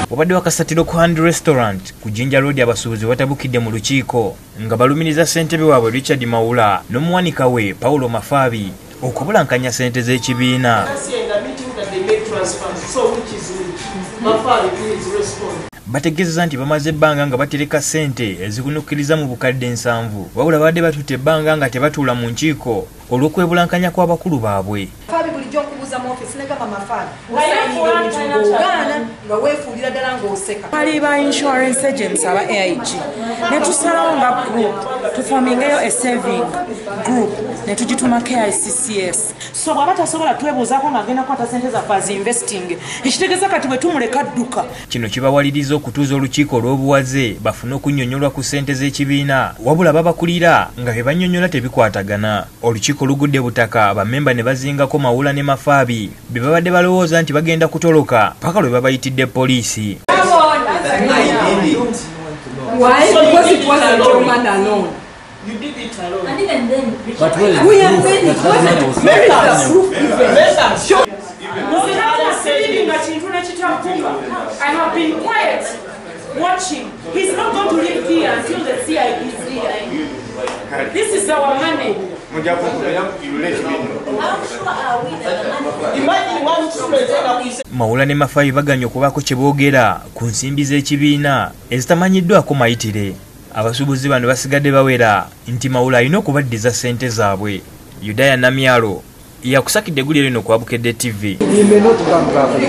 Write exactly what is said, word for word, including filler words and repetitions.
Wabadde wakasatiro ku Hand Restaurant ku Jinja Road abasuubuzi batabukidde mu lukiiko nga balumiriza ssentebe waabwe Richard Mawula n'omuwanika we Paulo Mafabi okubulankanya ssente z'ekibiina. Bategeezezza nti bamaze ebbanga nga batereka ssente ezikunukkiriza mu bukadde nsanvu wabula badde batutte ebbanga nga tebatuula mu nkiiko olw'okwebulankanya kw'abakulu baabwe. Twali ba insurance agents aba A I G ne tusalawo nga group tuformingeyo a saving group ne tugituma K I C C S. So bw'aba tasobola twebuuzaako ng'agenda kukwata ssente zaffe as investing ekitegeeza kati bwe tumuleka dduka. Kino kibawaliriza okutuuza olukiiko olw'obuwaze bafune okunnyonnyola ku ssente z'ekibiina wabula babakulira nga bye bannyonnyola tebikwatagana. Olukiiko lugudde butaka bammemba ne bazingako Mawula ne Mafabi be babadde balowooza nti bagenda kutoloka paka lwe babayitidde poliisi. Why? Because it wasn't your man alone. You did it alone. And even then, But we have made it. Where is the proof given? Show. I have been quiet, watching. He's not going to leave here until the C I D is here. This is our money. Mawula ne Mafabi baganya okubaako kye boogera ku nsimbi z'ekibiina ezitamanyiddwako mayitire. Abasuubuzi bano basigadde bawera nti Mawula alina okubaddiza ssente zaabwe. Yudaya Namyalo yakusakidde eggulire lino ku Abukedde T V.